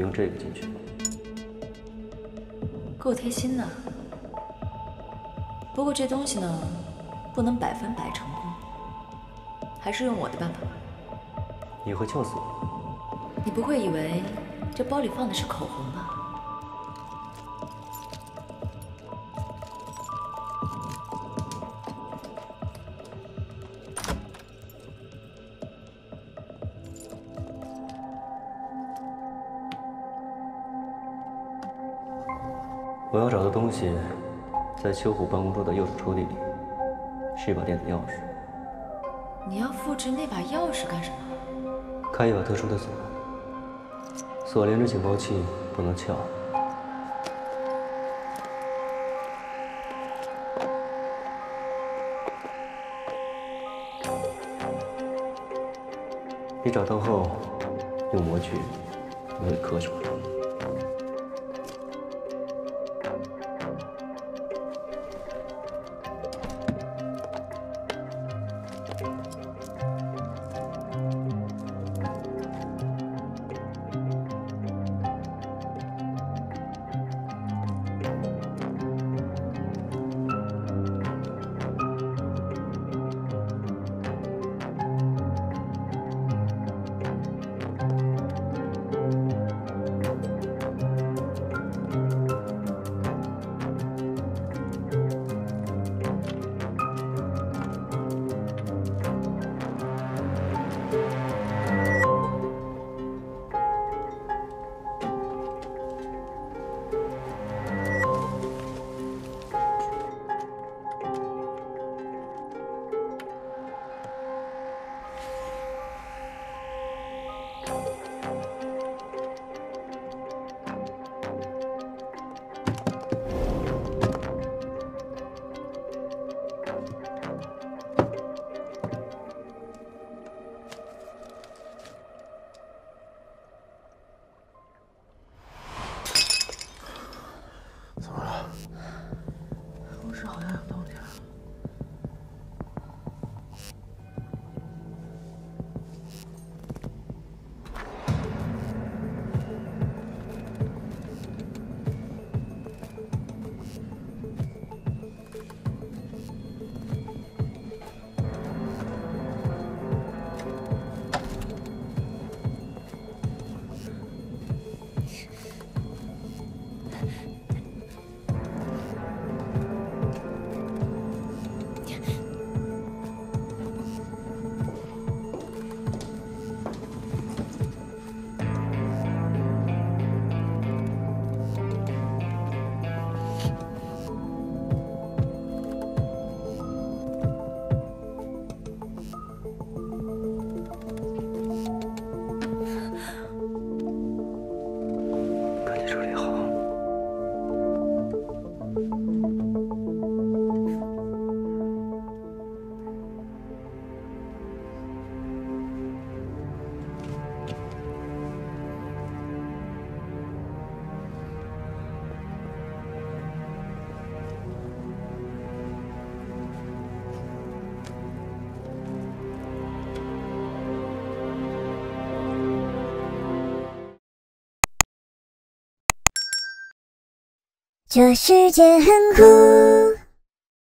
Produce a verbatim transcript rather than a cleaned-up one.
用这个进去。 够贴心呢。不过这东西呢，不能百分百成功，还是用我的办法吧。 你会救死我？ 你不会以为这包里放的是口红吧？ 我要找的东西，在秋虎办公桌的右手抽屉里，是一把电子钥匙。 你要复制那把钥匙干什么？ 开一把特殊的锁，锁连着警报器，不能撬。你找到后，用模具把它刻出来。 这世界很酷。